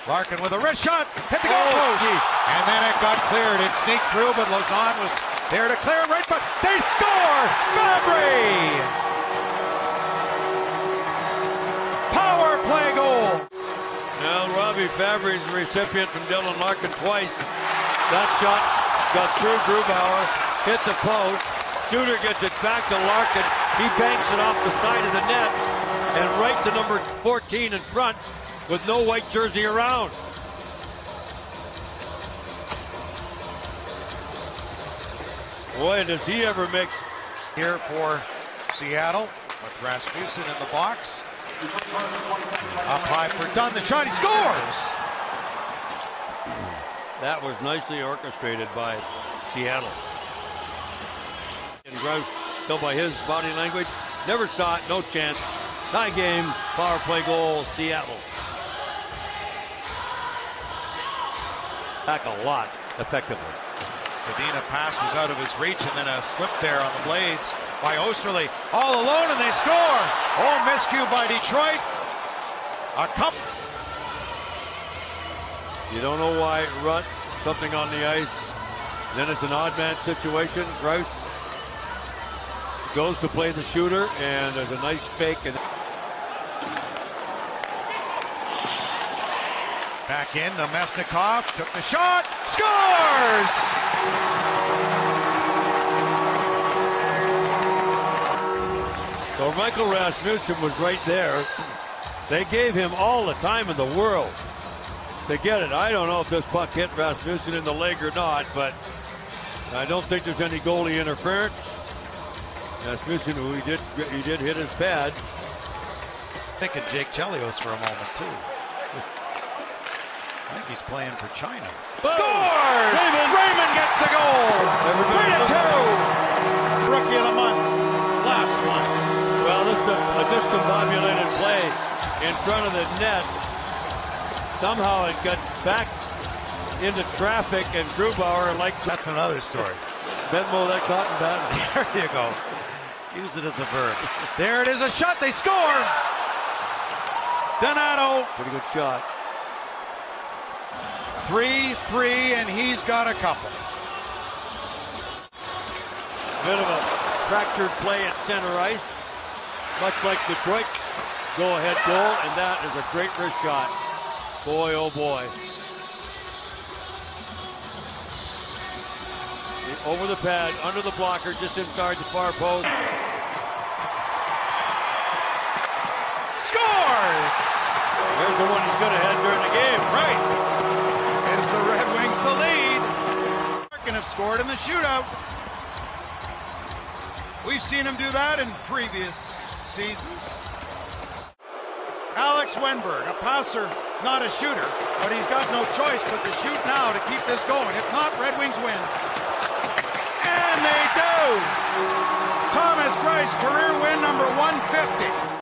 Larkin with a wrist shot, hit the goal post, and then it got cleared. It sneaked through, but Lauzon was there to clear it right, but they score! Fabbri! Power play goal! Now Robby Fabbri is the recipient from Dylan Larkin twice. That shot got through Grubauer, hit the post. Shooter gets it back to Larkin. He banks it off the side of the net and right to number 14 in front with no white jersey around. Boy, does he ever make here for Seattle with Rasmussen in the box. Up high for Dunn, the shot, he scores! That was nicely orchestrated by Seattle. And Grouse, still by his body language, never saw it, no chance. Tie game, power play goal, Seattle. Back a lot, effectively. Zadina pass was out of his reach, and then a slip there on the blades by Osterley. All alone, and they score! Oh, miscue by Detroit. A cup. You don't know why Rutt, something on the ice. Then it's an odd man situation. Grouse goes to play the shooter, and there's a nice fake. And back in, Namestnikov took the shot, scores! So Michael Rasmussen was right there. They gave him all the time in the world to get it. I don't know if this puck hit Rasmussen in the leg or not, but I don't think there's any goalie interference. Rasmussen, who he did hit his pad. Thinking Jake Chelios for a moment too. I think he's playing for China. Boom. Scores! Raymond gets the goal! 3-2! Rookie of the month. Last one. Well, this is a discombobulated play in front of the net. Somehow it got back into traffic, and Grubauer, like... That's another story. Venmo that cotton bat. There you go. Use it as a verb. There it is, a shot, they score! Donato. Pretty good shot. 3-3, and he's got a couple. Bit of a fractured play at center ice. Much like Detroit go-ahead goal, and that is a great wrist shot. Boy, oh boy. Over the pad, under the blocker, just inside the far post. Scores! There's the one he should have had during the game. Right. Gives the Red Wings the lead. Larkin have scored in the shootout. We've seen him do that in previous seasons. Alex Wennberg, a passer, not a shooter, but he's got no choice but to shoot now to keep this going. If not, Red Wings win. And they do! Thomas Greiss, career win number 150.